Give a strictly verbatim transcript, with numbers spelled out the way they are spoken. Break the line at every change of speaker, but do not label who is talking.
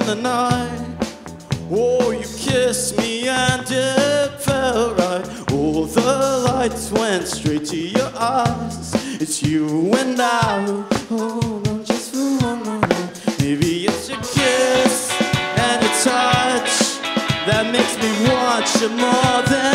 the night. Oh, you kissed me and it felt right. All the lights went straight to your eyes. It's you and I. Hold on just for one more night. Maybe it's your kiss and your touch that makes me want you more than